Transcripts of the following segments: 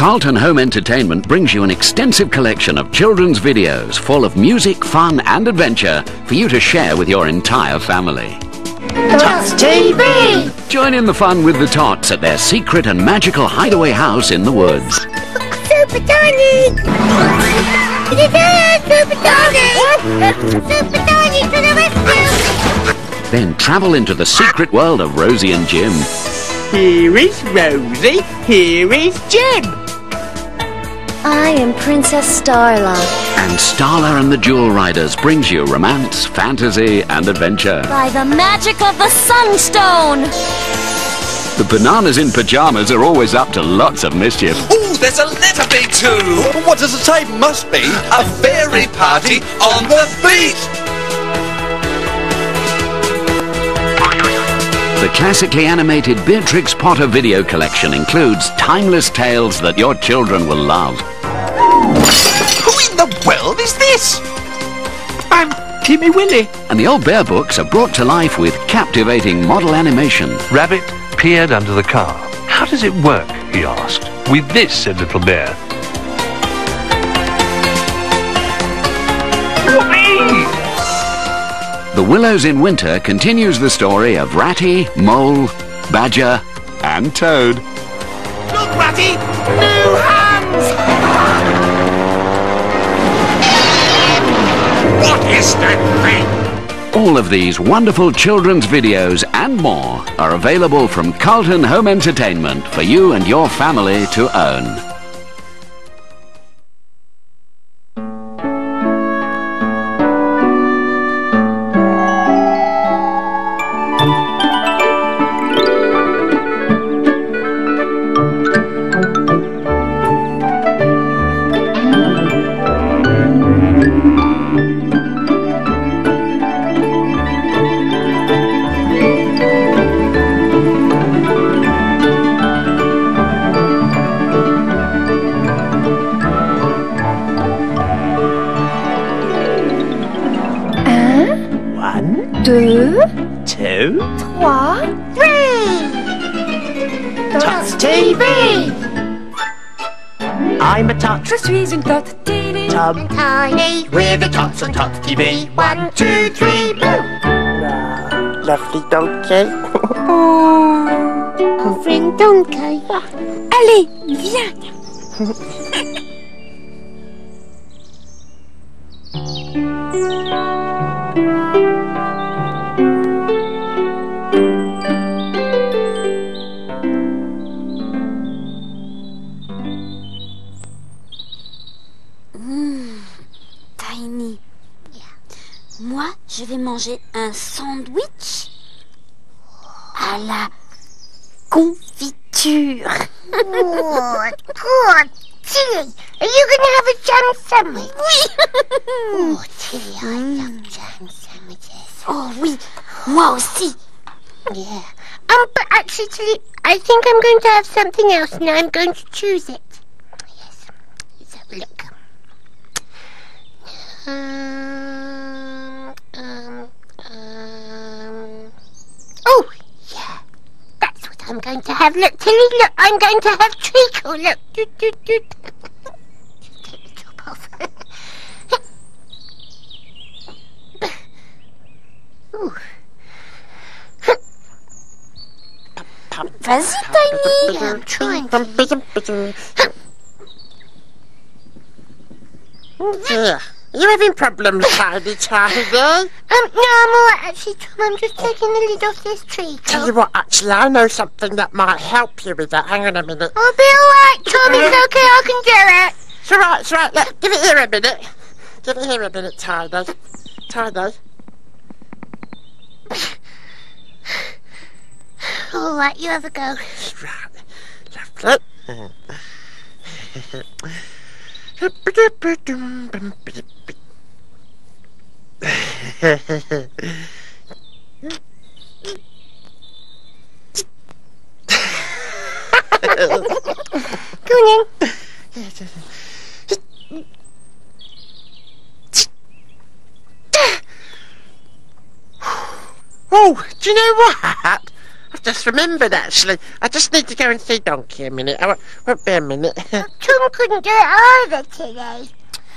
Carlton Home Entertainment brings you an extensive collection of children's videos full of music, fun and adventure for you to share with your entire family. Tots TV! Join in the fun with the Tots at their secret and magical hideaway house in the woods. Super Tony! Super Tony! Super Tony to the rescue! Then travel into the secret world of Rosie and Jim. Here is Rosie, here is Jim. I am Princess Starla. And Starla and the Jewel Riders brings you romance, fantasy and adventure. By the magic of the Sunstone! The bananas in pyjamas are always up to lots of mischief. Ooh, there's a letter B too! What does it say? Must be a fairy party on the beach! The classically animated Beatrix Potter video collection includes timeless tales that your children will love. Who in the world is this? I'm Timmy Willie. And the old bear books are brought to life with captivating model animation. Rabbit peered under the car. How does it work, he asked. With this, said Little Bear. Whoopee! The Willows in Winter continues the story of Ratty, Mole, Badger and Toad. Look, Ratty! New hands! What is that thing? All of these wonderful children's videos and more are available from Carlton Home Entertainment for you and your family to own. Deux, 2, trois, Tots TV! I'm a tot. je suis une Tot TV. Tom. Tiny, We're the Tots on Tots TV. 1, 2, 3, boo! Lovely donkey. Friend donkey. Allez, viens. Tiny. Moi, je vais manger un sandwich à la confiture. Oh, God, Tilly, are you going to have a jam sandwich? Oh, Tilly, I love jam sandwiches. Oh oui, moi aussi. Yeah. But actually, Tilly, I think I'm going to have something else and I'm going to choose it. Yes, let's have a look. Oh, yeah. That's what I'm going to have. Look, Tilly, look, I'm going to have treacle. Look. Take the top off. Ooh. Vas-y, Tiny. Yeah, I'm trying. Yeah. Are you having problems, Tiny? No, I'm alright actually, Tom. I'm just taking the lid off this treacle. Tell you what, actually, I know something that might help you with that. Hang on a minute. I'll be alright, Tom. It's okay, I can do it. It's alright, it's alright. Look, give it here a minute. Give it here a minute, Tiny. Tiny. Alright, you have a go. Right. Go on in. Oh, do you know what? I've just remembered, actually. I just need to go and see Donkey a minute. I won't be a minute. Tom couldn't do it either today.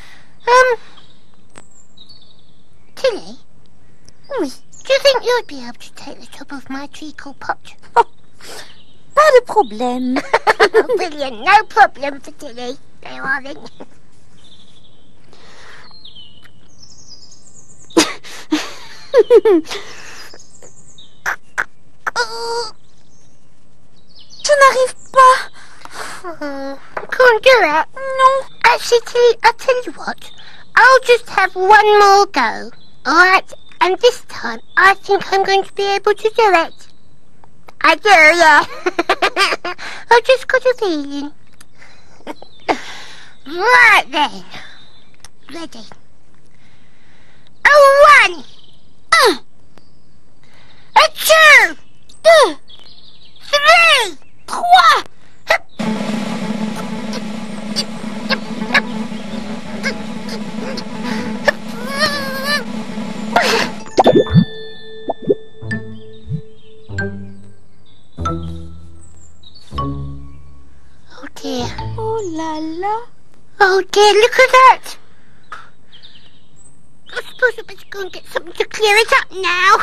Tilly? Oui. Do you think you'd be able to take the top of my treacle pot? Pas de problème. Oh, brilliant. No problem for Tilly. There aren't. Je n'arrive pas. Can't do it? Non. Actually, Tilly, I'll tell you what. I'll just have one more go. Alright? And this time, I think I'm going to be able to do it. I do, yeah. I've just got a feeling. Right then. Ready. A 1. A 2. 2, 3. 3. Oh dear. Oh là là. Oh dear, look at that. I suppose I better go and get something to clear it up now.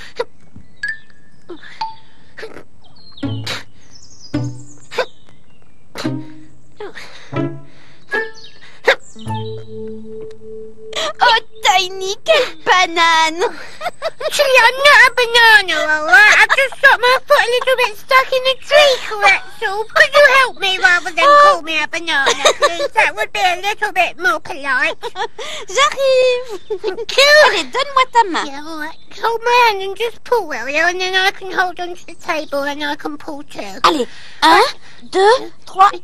Oh, Tiny, quelle banane. Actually, I'm not a banana, alright? I've just got my foot a little bit stuck in a tree, that's all. Could you help me rather than call me a banana, please? That would be a little bit more polite. J'arrive. Thank you. Allez, donne-moi ta main. Yeah, alright. Hold my hand and just pull, will you? And then I can hold onto the table and I can pull too. Allez, 1, 2, 3.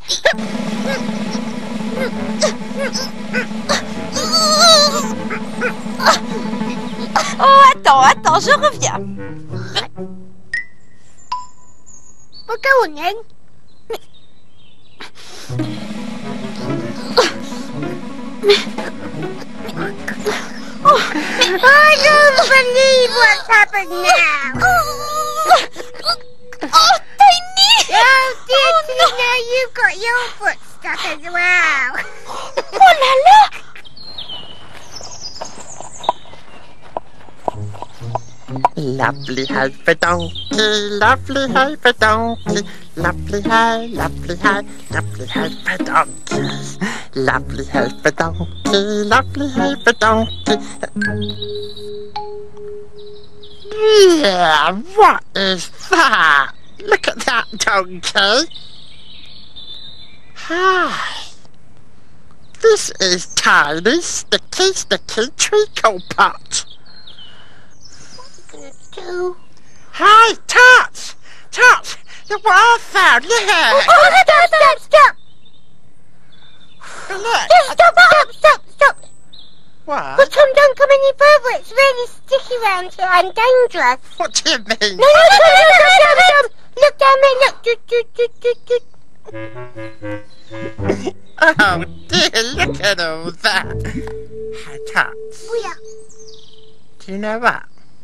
Oh, attends, je reviens. Well, go on then. I don't believe what's happened now. Oh, Tiny! Oh, dear, Tilly, now you've got your foot stuck as well. Oh là là! Lovely hay for donkey, lovely hay for donkey, lovely hay, lovely hay, lovely hay for donkeys, lovely hay for donkey, lovely hay for donkey. Yeah, what is that? Look at that donkey. Hi. This is Tiny's sticky treacle pot. Do. Hi, Tots! Tots! Look what I found! Look here! Oh, stop! Look! Stop! What? Well, Tom, don't come any further. It's really sticky round here and dangerous. What do you mean? No, Tom. Look down there, look. Oh dear, look at all that. Hey, Tots. Yeah. Do you know what?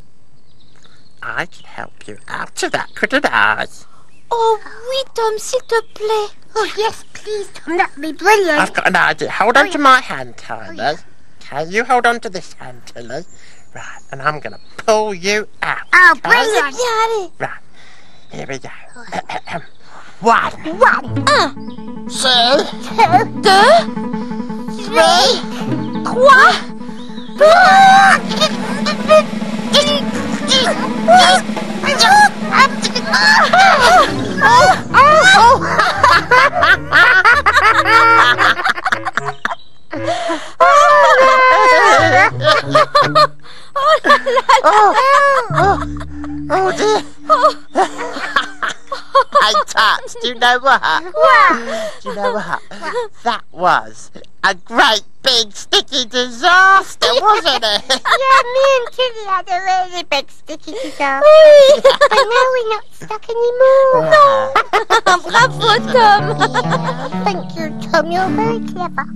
I could help you out of that, couldn't I? Oh oui, Tom, s'il te plaît. Oh, yes, please, Tom. That would be brilliant. I've got an idea. Hold on to my hand, Tilly. Okay, you hold on to this hand, Tilly. Right, and I'm going to pull you out. Oh, okay? brilliant. Bien, allez. Right, here we go. 1, 1, 2, 2, 3, Oh dear. Hey, Tots, do you know what? Do you know what? That was a great big sticky disaster, wasn't it? Yeah, me and Tilly had a really big sticky disaster. But now we're not stuck anymore. Bravo, Tom. Thank you, Tom. You're very clever.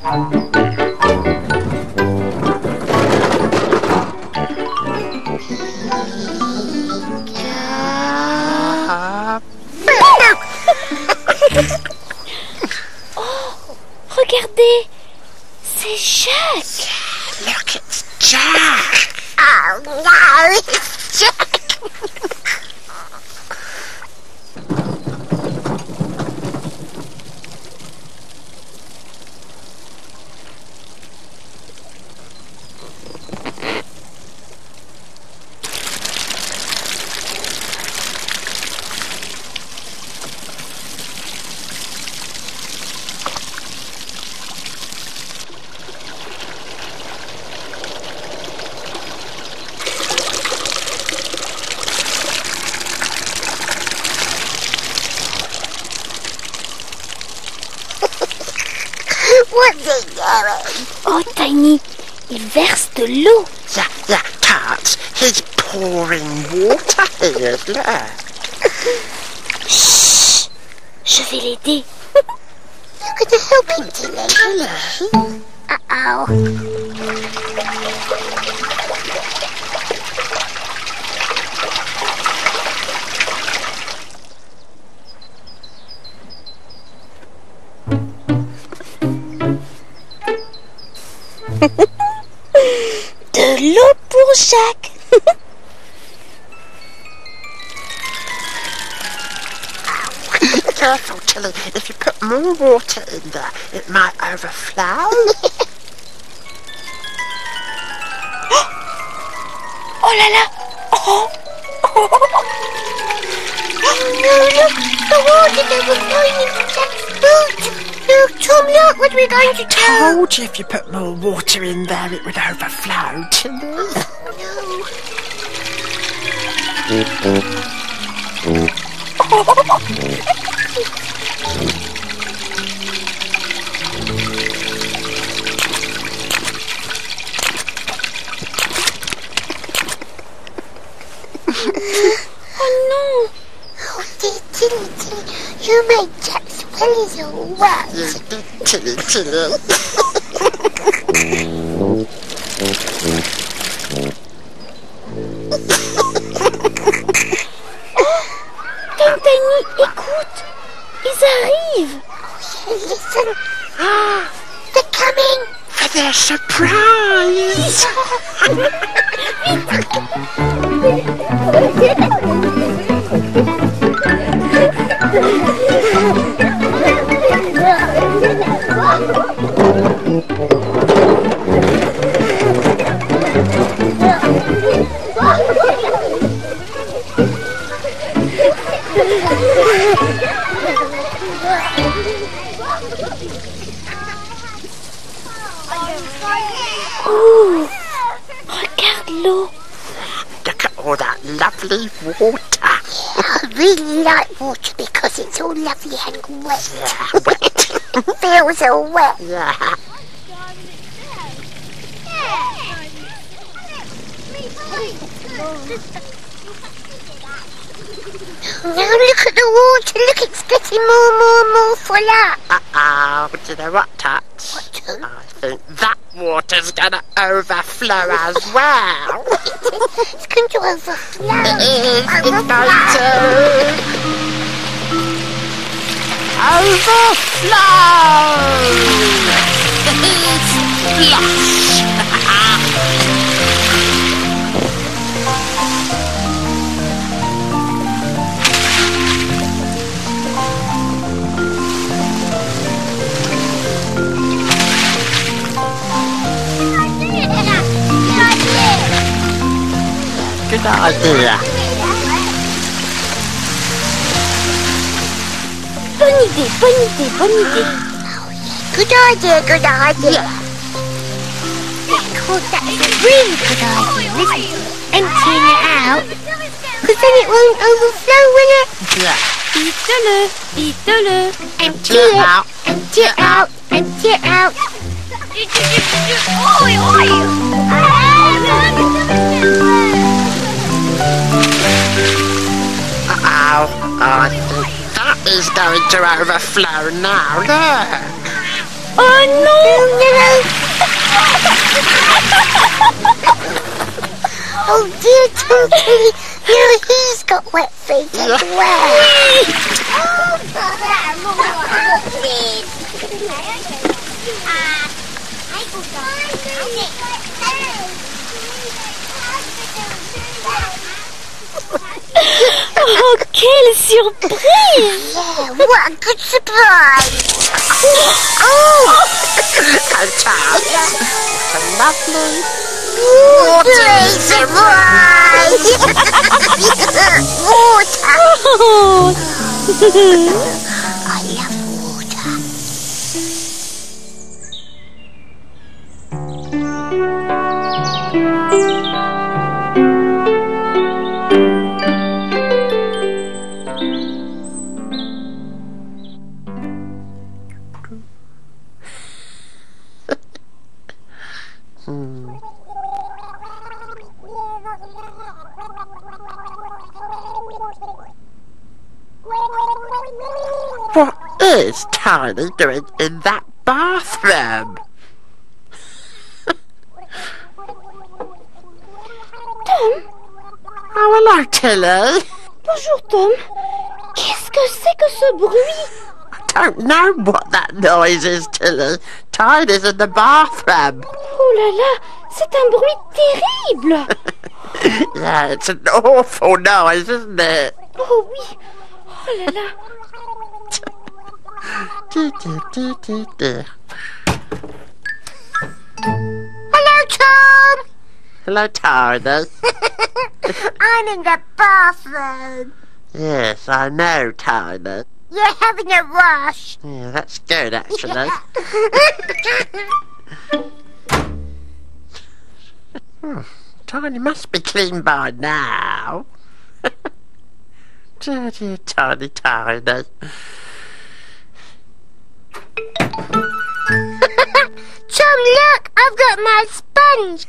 Oh, regardez, c'est Jacques. Look, it's Jack. Oh no, it's Jack. What's he doing? Oh, Tiny, il verse de l'eau. Yeah, Tots. He's pouring water here, look. Chut, je vais l'aider. You're going to help him, Tilly. Uh-oh. De l'eau pour Jacques. Careful, Tilly. If you put more water in there, it might overflow. Oh là là. Oh. Oh no, look, the water's overflowing into Jack's boot. Look, Tom, look, what are we going to do? Told you if you put more water in there, it would overflow, Tilly. Oh non. Oh dear, Tilly, you made Jack's wellies all wet. You did, Tilly. Tiny, écoute, ils arrivent. Listen. They're coming. For their surprise. Oh, regarde l'eau. Look at all that lovely water. I really like water because it's all lovely and wet. Yeah, wet. Feels all wet. Yeah. Now look at the water. Look, it's getting more full up. Uh-oh. Do you know what, Tots? What, Tom? I think that water's gonna overflow as well. It's going to overflow. It is. It's going to overflow. Splash. Good idea. Bonne idée, bonne idée, bonne idée. Good idea, good idea. Of course, that's a really good idea, isn't it? Emptying it out. Because then it won't overflow, will it? Yeah. Vite-le, vite-le. Empty it out. Empty it out. Empty it out. Uh-oh. I think that is going to overflow now. Look. Oh non! Oh dear, Tony, he's got wet feet as well. Oh, quelle surprise! Yeah, what a good surprise! Oh! A lovely Water surprise! Water! Oh. I love water. What is Tiny doing in that bathroom? Tom? Oh, hello, Tilly. Bonjour, Tom. Qu'est-ce que c'est que ce bruit? I don't know what that noise is, Tilly. Tiny's in the bathroom. Oh là là, c'est un bruit terrible. Yeah, it's an awful noise, isn't it? Oh oui. Oh là là. Hello, Tom! Hello, Tiny. I'm in the bathroom. Yes, I know, Tiny. You're having a wash. Yeah, that's good, actually. Tiny must be clean by now. Dirty, Tiny, Tiny. Tom, look! I've got my sponge.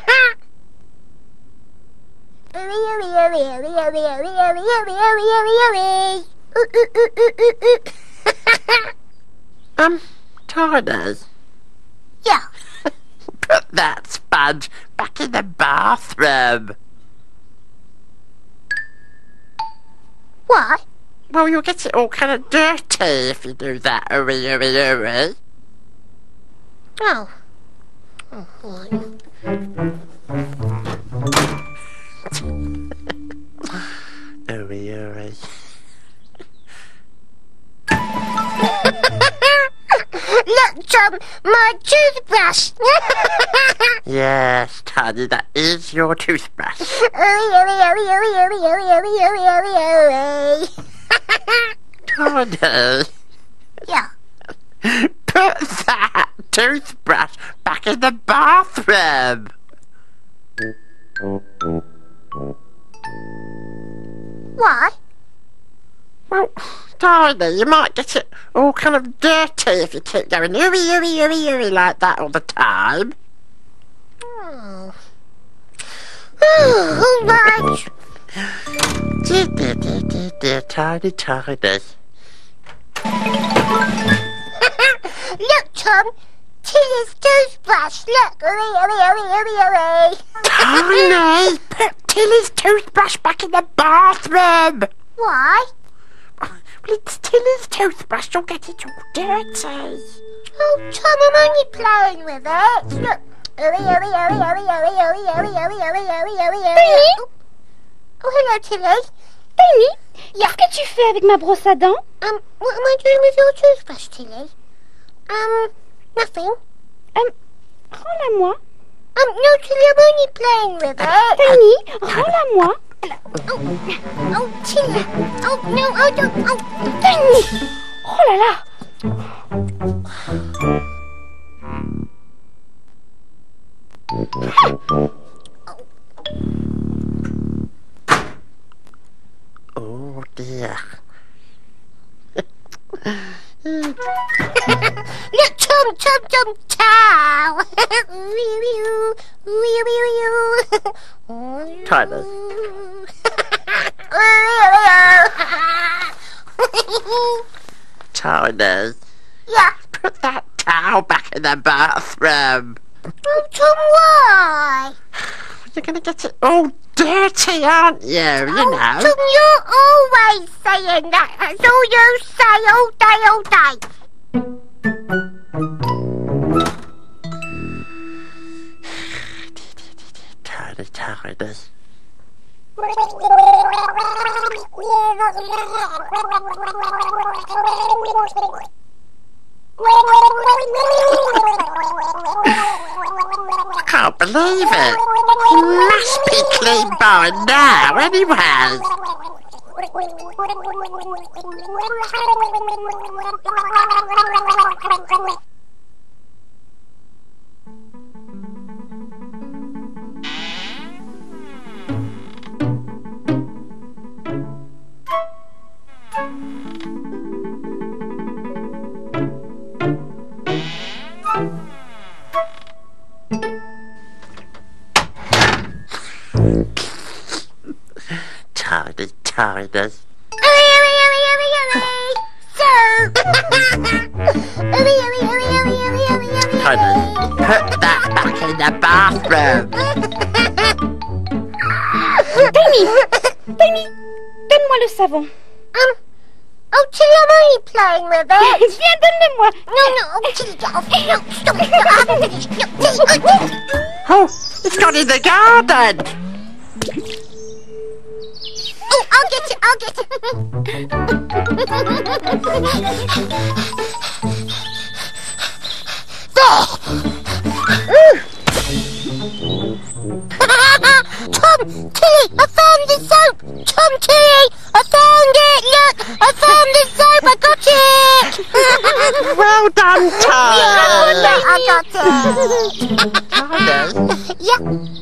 Tiny. Yeah. Put that sponge back in the bathroom. Why? Well, you'll get it all kind of dirty if you do that. Ooey. Oh. Ooey. Look, Tom, my toothbrush. Yes, Tiny, that is your toothbrush. Tiny. Yeah. Put that toothbrush back in the bathroom. Why? Well, Tiny, you might get it all kind of dirty if you keep going ooey like that all the time. Oh. All right. Dear Tiny. Look, Tom. Tilly's toothbrush. Look. Tiny, put Tilly's toothbrush back in the bathroom. Why? Well, it's Tilly's toothbrush. You'll get it all dirty. Oh, Tom, I'm only playing with it. Look. Oh, hello, Tilly. Penny, qu'est-ce que tu fais avec ma brosse à dents? What am I doing with your toothbrush, Tilly? Nothing. Rends-la-moi. No, Tilly, I'm only playing with it. Penny, rends-la-moi. Oh, Tilly. Oh, no, oh, don't. Oh, Penny. Oh là là. Oh dear. Look, Tom, towel. Tiny. Tiny. Yeah. Put that towel now back in the bathroom. Oh, Tom, why? You're going to get it all dirty, aren't you? You know. Tom, you're always saying that. That's all you say all day, Tidy. I can't believe it. He must be clean by now, anyway. Tidy. So, Tidy, put that back in the bathroom. Tiny, donne-moi le savon. Oh, Tilly, I'm only playing with it. Viens, donne-le-moi. No, Tilly, get off. No, stop it. Oh, it's gone in the garden. Oh, I'll get it. There. Tom, Tilly, I found the soap. Tom, Tilly, I found it. Look, I found the soap. I got it. Well done, Ty. Yeah, I got it. Yeah.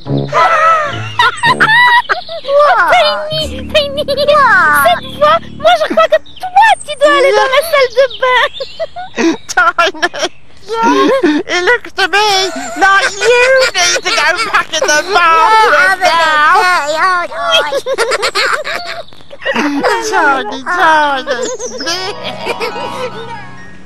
Tiny, cette fois, moi je crois que toi tu dois aller dans la salle de bain. Tiny. Yeah. It looks to me like you need to go back in the bathroom now. Tiny.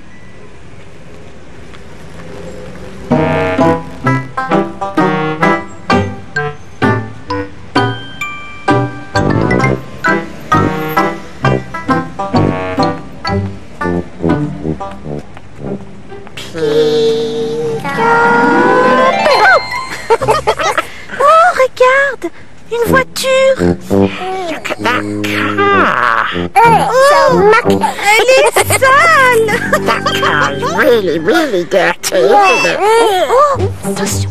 Oh, regarde, une voiture. Look at that car. Elle est sale. That car is really dirty, isn't it? Oh, attention.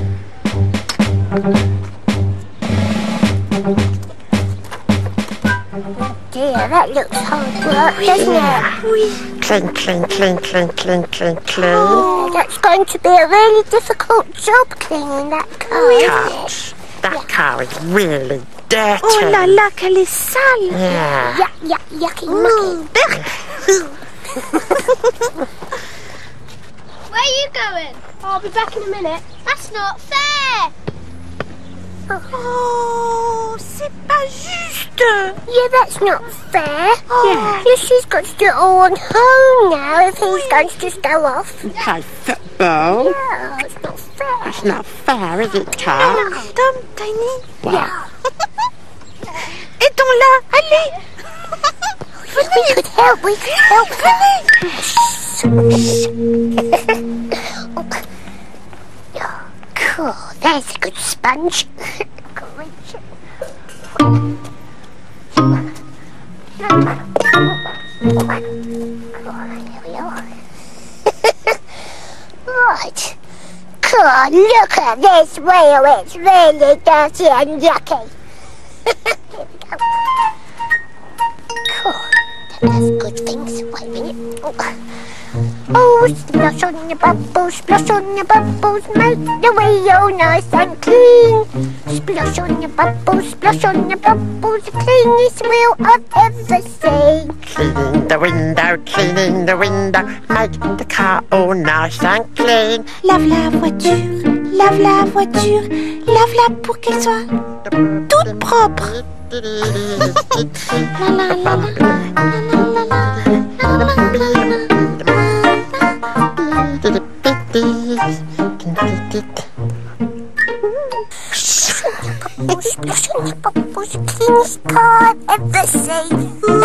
Dear, that looks hard work, doesn't it? Oui. Clean. Oh, that's going to be a really difficult job cleaning that car. Gosh, that car is really dirty. Oh là là, qu'elle est sale. Yeah. Yucky mucky. Where are you going? I'll be back in a minute. That's not fair. Oh, c'est pas juste. Yeah, that's not fair. Yeah. She's got to do it all on her own now if he's going to just go off. Play football. Yeah, it's not fair. That's not fair, is it, Tom? Tom, Tiny. Wow. Aidons-la, allez. We could help. Cool, there's a good sponge. Here we are. Right. Cool, look at this wheel. It's really dirty and yucky. Here we go. Cool. That does good things. Wait a minute. Oh, splash on your bubbles, make the wheel nice and clean. Splash on your bubbles, clean this wheel I've ever seen. Cleaning the window, make the car all nice and clean. Lave la voiture, lave-la pour qu'elle soit toute propre. La la la la la la la la la la. Bubbles, cleanest car I've ever seen.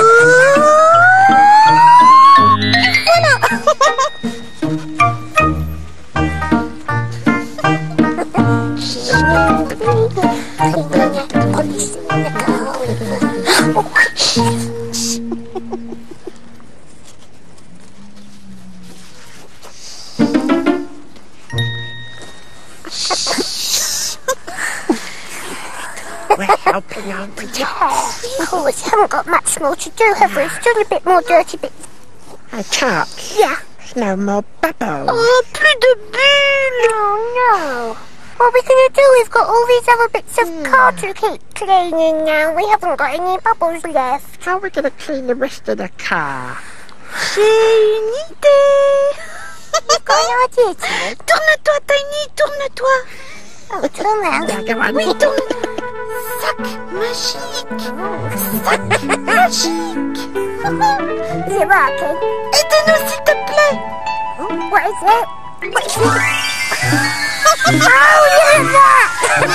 We're helping, aren't we? Oh, we haven't got much more to do, have we? Still a bit more dirty bits. Hey, Tots. Yeah. There's no more bubbles. Oh, plus de bulles! Oh, no. What are we going to do? We've got all these other bits of car to keep cleaning now. We haven't got any bubbles left. How are we going to clean the rest of the car? J'ai une idée. You've got an idea, Tilly? Tourne-toi, Tiny, tourne-toi. Oh, turn round. Yeah, go on. Oui, tourne. Sac magique. Sac magique. Is it working? Aide-nous, s'il te plaît. What is it? What is it? Oh, look at that!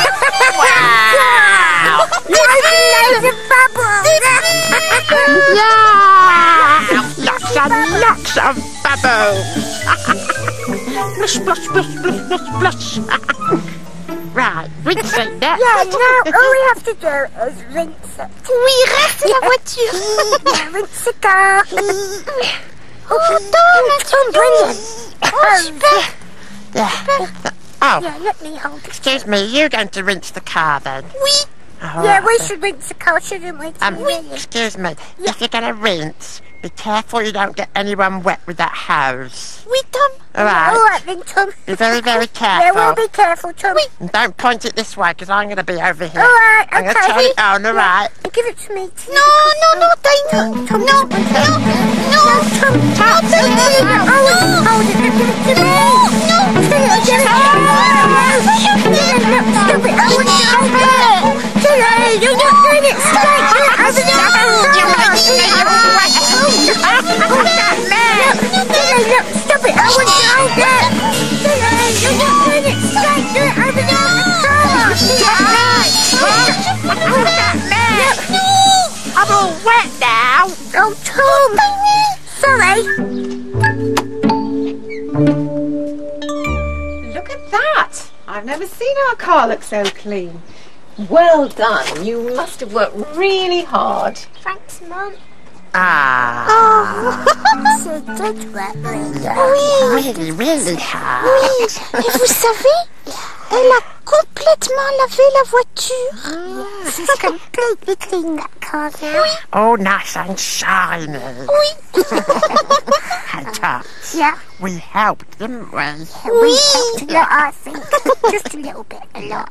Wow! Loads of bubbles! Yeah! Lots of bubbles! Splush, splush, splush, splush, splush, splush. Right, rinse it now. Yeah, now all we have to do is rinse it. Oui, reste la voiture. Yeah, rinse the car. Oh, Tom, brilliant. Oh, super. Oh, Yeah, let me hold it. excuse me, you're going to rinse the car then? Oui. Oh, Yeah, right. we should rinse the car, shouldn't we? Excuse me, if you're going to rinse, be careful you don't get anyone wet with that hose. Oui, Tom. All Alright? right then, Tom. Be very, very Yeah, we'll careful. be careful, Tom. And don't point it this way, because I'm going to be over here. All right, I'm going to okay. turn it on, alright? Give it to me. Tilly. No, Tiny. Tom, No, Tom, Tom, Tom, Tilly. Oh, hold it. Give it to me. no. Tilly, give it to me. Look, stop it. I want to hold it. Tilly, you're not doing it straight. Do it over there. Hold that man. Tilly, look, stop it. I want to hold it. Tilly, you're not doing it straight. Do it over there. Hold that man. I'm all wet now. Oh, Tom. Sorry. Look at that! I've never seen our car look so clean. Well done. You must have worked really hard. Thanks, Mum. Ah, C'est tout wet, really, really hard. Oui, et vous savez, elle a complètement lavé la voiture. She's completely cleaned that car now. Oh, nice and shiny. Oui. Hey, Tots, Yeah, we helped, didn't we? we helped a lot, I think. Just a little bit, a lot.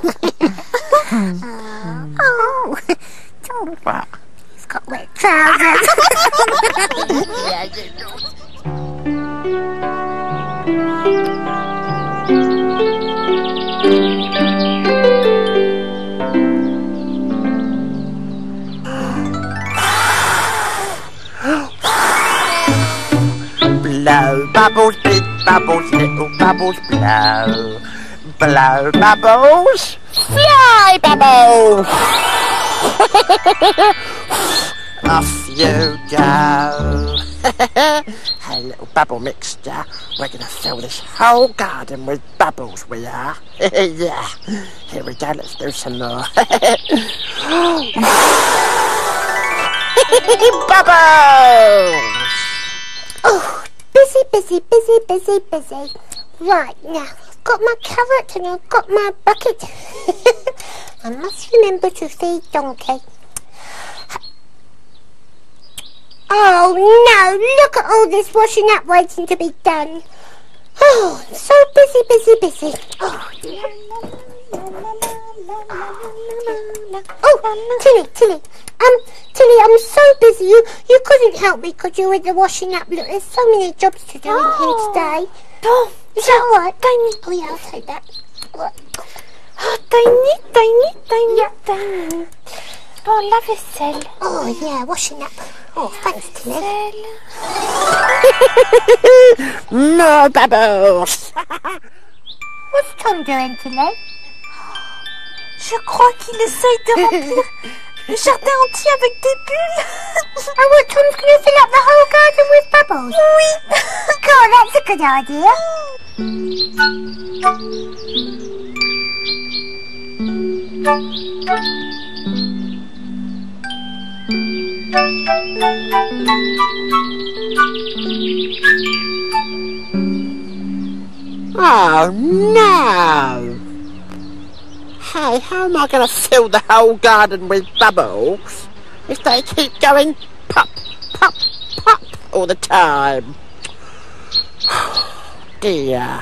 Oh, Tom, What? he's got wet trousers. Blow bubbles, big bubbles, little bubbles, blow. Blow bubbles, fly bubbles. Off you go. Hey, little bubble mixture. We're going to fill this whole garden with bubbles, we are. Yeah. Here we go, let's do some more. Bubbles! Oh, busy, busy, busy, busy, busy. Right, now, I've got my carrot and I've got my bucket. I must remember to feed Donkey. Oh, no, look at all this washing up waiting to be done. Oh, I'm so busy, busy, busy. Oh, oh, Tilly, Tilly, I'm so busy. You couldn't help me, could you, with the washing up? Look, there's so many jobs to do in here today. Oh, Is that all right? Tiny. Oh, yeah, I'll take that. Right. oh, Tiny. Yeah. Tiny. pour la vaisselle. Oh, yeah, washing up. Oh, thanks, Tilly. More bubbles. What's Tom doing, Tilly? Je crois qu'il essaye de remplir le jardin entier avec des bulles. Oh, what, Tom's going to fill up the whole garden with bubbles? Oui. God, that's a good idea. Oh no! Hey, how am I going to fill the whole garden with bubbles if they keep going pop, pop, pop all the time? Dear.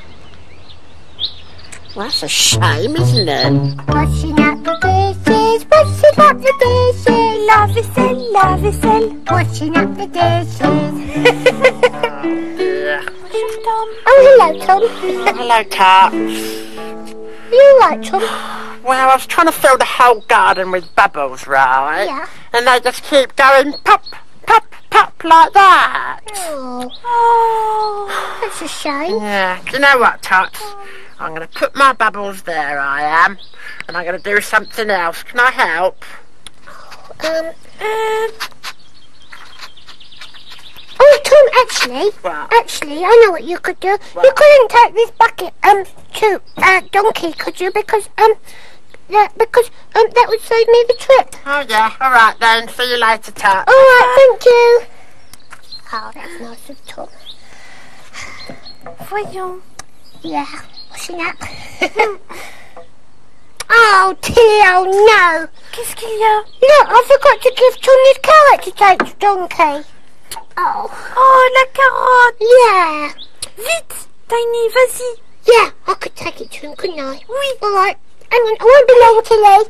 Well, that's a shame, isn't it? Washing up the dishes, washing up the dishes. La vaisselle, la vaisselle. Washing up the dishes. Yeah. Bonjour, Tom. Oh, hello, Tom. Hello, Cat. You alright, Tom? Well, I was trying to fill the whole garden with bubbles, right? Yeah. And they just keep going pop, pop, pop like that. Oh, that's a shame. Yeah. Do you know what, Tots? I'm going to put my bubbles there, I am. And I'm going to do something else. Can I help? Oh, Tom, actually, What? I know what you could do. What? You couldn't take this bucket, to, Donkey, could you? Because that would save me the trip. Oh, yeah. All right, then. See you later, Tots. All right, thank you. Oh, that's nice of Tom. Voyons. Yeah, washing up. Oh, Tilly, oh no. Qu'est-ce qu'il y a? Look, I forgot to give Tom this carrot to take to Donkey. Oh. Oh, la carotte. Yeah. Vite, Tiny, vas-y. Yeah, I could take it to him, couldn't I? Oui. All right. Hang on, I won't be long, Tilly.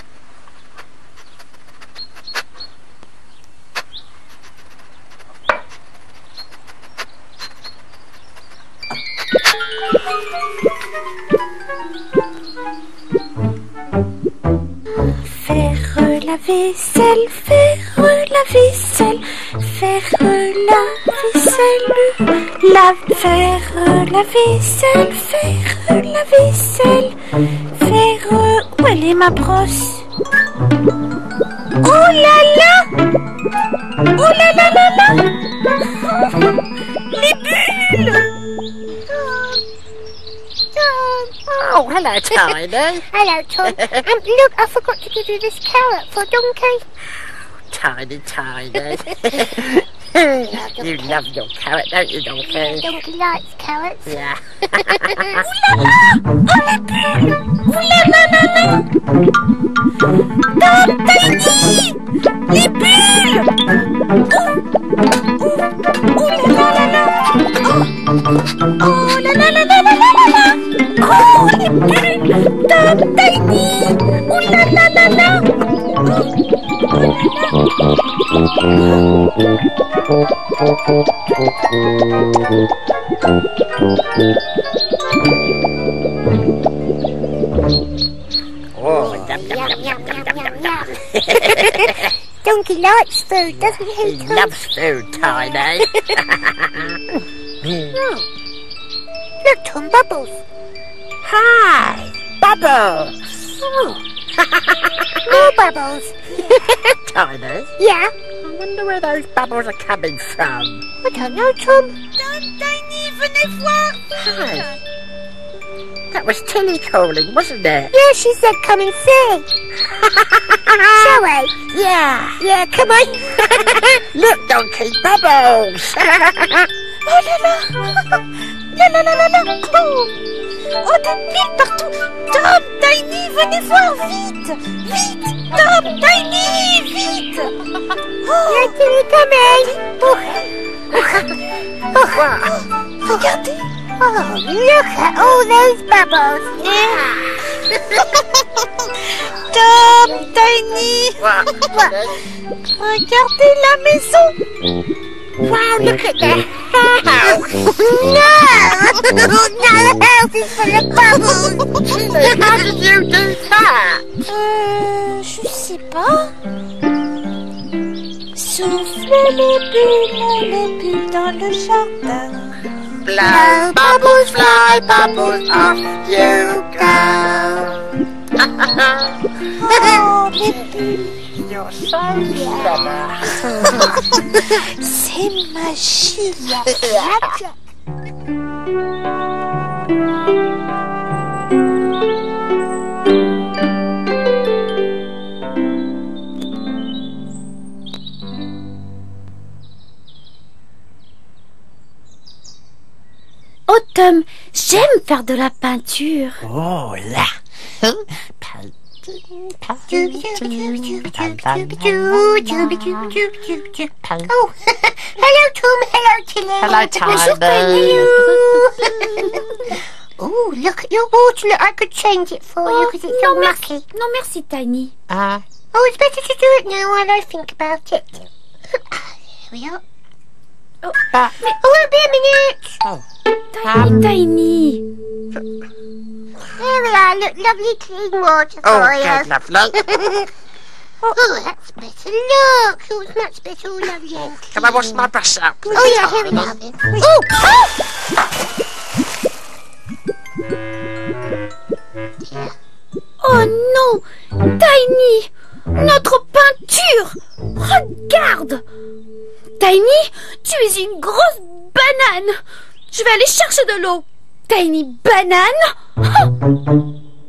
Faire la vaisselle, faire la vaisselle, faire la vaisselle, faire la vaisselle, faire la vaisselle, faire... Où elle est ma brosse? Oh là là! Oh là là là là! Les bulles! Oh, hello, Tiny. Hello, Tom. Look, I forgot to give you this carrot for Donkey. Tiny. You love your carrot, don't you, Donkey? Donkey likes carrots. Yeah. Oh les bulles! Oh là là là là! Tom, Tiny! Les bulles! Oh là là là là! Oh là là là là là là là! Oh les bulles! Tom, Tiny! Oh là là là là! Oh, Yum, yum, yum, yum. Donkey likes food, doesn't he, he Tom? loves food, Tiny. Oh. Look, Tom, Bubbles. Hi, Bubbles. Oh. More bubbles. Tiny. Yeah. I wonder where those bubbles are coming from. I don't know, Tom. Tiny, venez voir! Hi. That was Tilly calling, wasn't it? Yeah, she said come and see. Shall we? Yeah. Yeah, come on. Look, Donkey, bubbles. Oh là là! Là là là là là! Oh! Oh, des bulles partout! Tom, Tiny, venez voir, vite! Vite! Tom, Tiny, vite! Oh! Yeah, Tilly, come in. Wow. Regardez! Oh, look at all those bubbles. Yeah. Tom, Tiny! Wow. Regardez la maison! Wow, look at the house. No! No! mouth is full of bubbles. How did you do that? Je sais pas. Souffle les bulles dans le jardin. Blow bubbles, fly bubbles, off you go. Oh, les bulles. You're so clever. C'est magique. Oh Tom, j'aime faire de la peinture. Oh là. Oh, hello Tom, hello Tilly. Hello, Bonjour, Tiny. Oh, look at your water. Look, I could change it for you because it's so mucky. Non merci Tiny. Oh, it's better to do it now while I think about it. Here we are. Oh, It won't be a minute. Tiny. There we are. Look, lovely clean water for Oh, you. good, lovely. Oh, that's better. Look, oh, it's much better. Oh, lovely and clean. Can I wash my brush out, please? Oh, yeah, here we are then. Oh! Oh non, Tiny, notre peinture. Regarde. Tiny, tu es une grosse banane. Je vais aller chercher de l'eau. Tiny banane.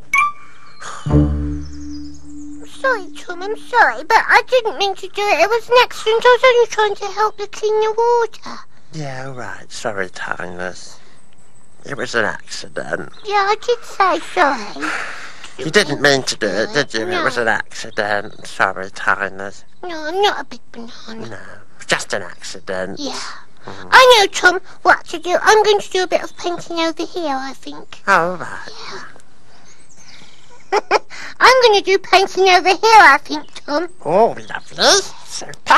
I'm sorry, Tom, I'm sorry, but I didn't mean to do it. It was an accident. I was only trying to help you clean your water. Yeah, all right. Sorry, Tynus. It was an accident. Yeah, I did say sorry. You didn't mean to do it, did you? No. It was an accident. Sorry, Tynus. No, I'm not a big banana. No, just an accident. Yeah. I know, Tom, what to do. I'm going to do a bit of painting over here, I think. All right. I'm going to do painting over here, I think, Tom. Oh, lovely. Super.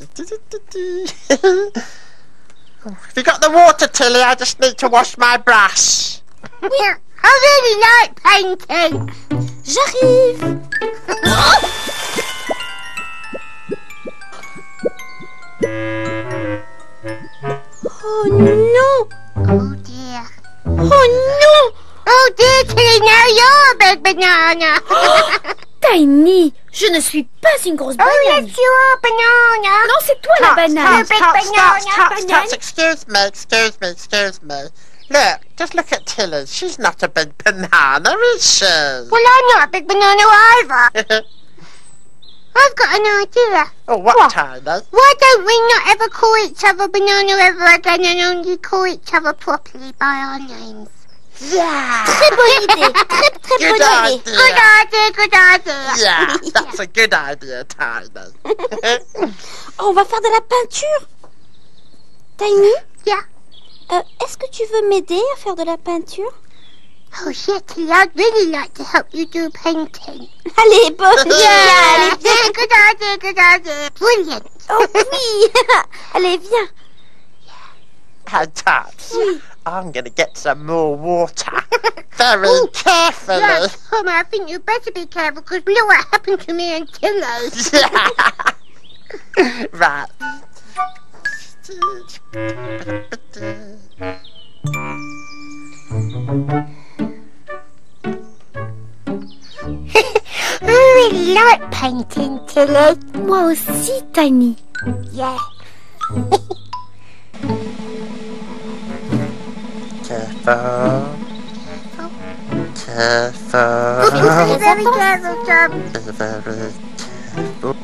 Have you got the water, Tilly? I just need to wash my brush. Yeah, I really like painting. J'arrive. Oh non. Oh, dear. Oh non. Oh, dear, Tilly, now you're a big banana. Tiny, je ne suis pas une grosse Oh, banane. yes, you are a banana. Non, c'est toi la banane. Big banana. Tots, excuse me. Look, just look at Tilly. She's not a big banana, is she? Well, I'm not a big banana either. I've got an idea. Oh, what, Tynus? Why don't we not ever call each other banana ever again and only call each other properly by our names? Yeah. Très bonne idée. Très Good bonne idée. idea. Good idea. Yeah, that's a good idea, Tynus. Oh, on va faire de la peinture. Tiny, Yeah. est-ce que tu veux m'aider à faire de la peinture? Oh, Shetty, I'd really like to help you do painting. Allez, bonne idée. Allez, Yeah, good idea. Brilliant. oh oui. Allez, viens. And Tots, I'm going to get some more water. Very carefully. Yes, Homer, I think you better be careful because look what happened to me and Tilly. Right. I really like painting, Tilly. Moi aussi, Tiny. Yeah. Careful. Very careful, Tom. Very careful.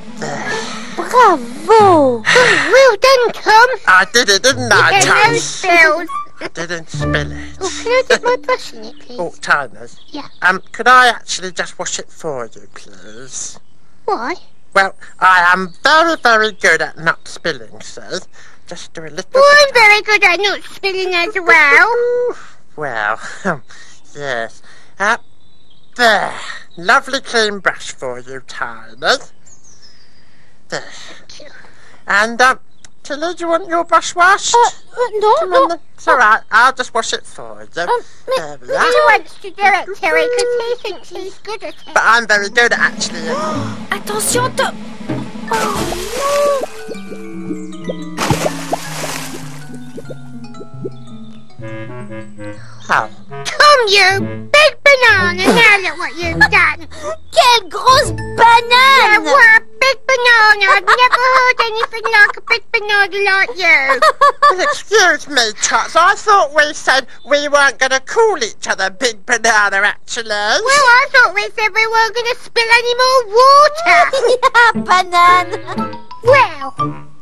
Bravo. Well done, Tom. I did it, didn't I, Yeah, no Tots? spills. I didn't spill it. Oh, can I dip my brush in it, please? Oh, Tynus. Yeah. Could I actually just wash it for you, please? Why? Well, I am very, very good at not spilling, so just do a little Well, I'm very good at not spilling as well. Well, yes. There. Lovely clean brush for you, Tynus. There. And, Tilly, do you want your brush washed? No, no. It's alright, I'll just wash it for you. There we He are. wants to do it, Terry, because he thinks he's good at it. But I'm very good at actually. Attention, Tom. Oh, How? Tom, you big banana, now look what you've done. quelle grosse Yeah, banane! what a big banana. I've never heard anything like a big banana like you. Well, excuse me, Tots. I thought we said we weren't going to call each other Big Banana, actually. Well, I thought we said we weren't going to spill any more water. Yeah, banane! Well.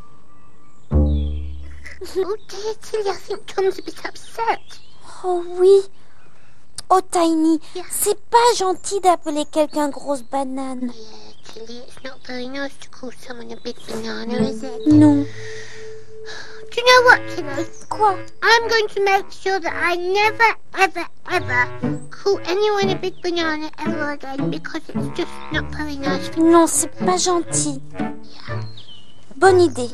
Oh dear, Tilly, I think Tom's a bit upset. Oh oui. Oh Tiny, Yeah. c'est pas gentil d'appeler quelqu'un grosse banane. Yeah, Tilly, it's not very nice to call someone a big banana, is it? Non. Do you know what, Tilly? Quoi? I'm going to make sure that I never, ever, ever call anyone a big banana ever again because it's just not very nice for Non, c'est pas gentil. Bonne idée.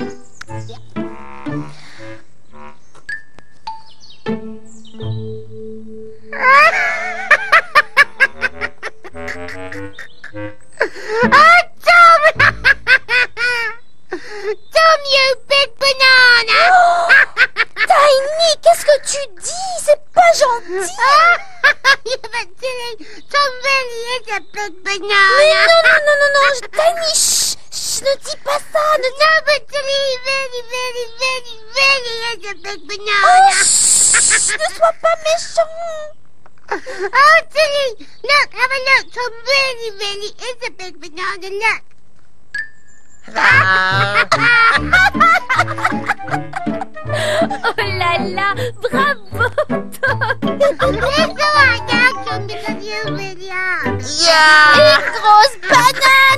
Oh, Tom! Tom, you big banana! Tiny, qu'est-ce que tu dis? C'est pas gentil. Yeah, but Tilly, Tom really is a big banana. Mais non. Tiny, chut, ne dis pas ça. No, but Tilly really is a big Oh, banana. chut, ne sois pas méchant. Oh, Tilly, look, have a look. Tom really is a big banana. Look. Oh là là, bravo, Tom. It's alright now, Tom, because you really are. Yeah! Une grosse banane.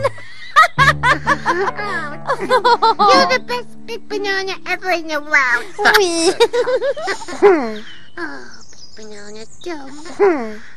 You're the best big banana ever in the world. Oui. Oh, big banana, Tom.